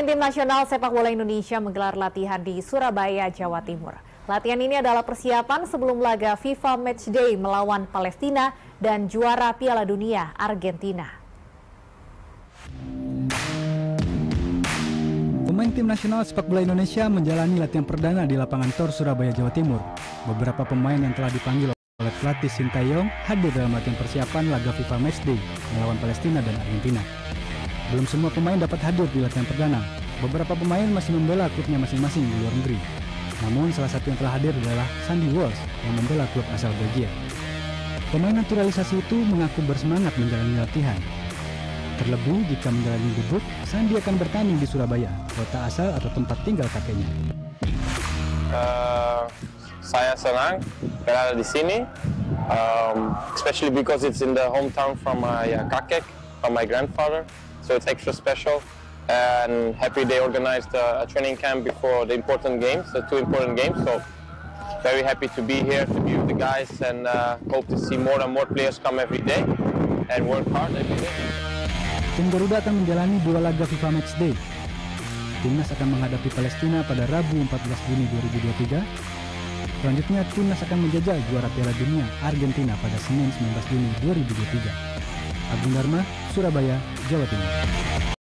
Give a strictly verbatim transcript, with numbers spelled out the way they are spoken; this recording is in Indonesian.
Tim nasional sepak bola Indonesia menggelar latihan di Surabaya, Jawa Timur. Latihan ini adalah persiapan sebelum laga FIFA Matchday melawan Palestina dan juara Piala Dunia Argentina. Pemain Tim nasional sepak bola Indonesia menjalani latihan perdana di lapangan Tor Surabaya, Jawa Timur. Beberapa pemain yang telah dipanggil oleh pelatih Sintayong hadir dalam latihan persiapan laga FIFA Matchday melawan Palestina dan Argentina. Belum semua pemain dapat hadir di latihan perdana. Beberapa pemain masih membela klubnya masing-masing di luar negeri. Namun salah satu yang telah hadir adalah Sandy Walsh yang membela klub asal Belgia. Pemain naturalisasi itu mengaku bersemangat menjalani latihan. Terlebih jika menjalani debut, Sandy akan bertanding di Surabaya, kota asal atau tempat tinggal kakeknya. Uh, saya senang berada di sini, um, especially because it's in the hometown from my uh, kakek, from my grandfather. So it's extra special, and happy they organized a, a training camp before the important games, the two important games. So very happy to be here, to be with the guys, and uh, hope to see more and more players come every day and work hard every day. Tim Garuda akan menjalani dua laga FIFA Matchday. Timnas akan menghadapi Palestina pada Rabu empat belas Juni dua ribu dua puluh tiga. Selanjutnya Timnas akan menjajal juara Piala Dunia Argentina pada Senin sembilan belas Juni dua ribu dua puluh tiga. Agung Dharma, Surabaya, Jawa Timur.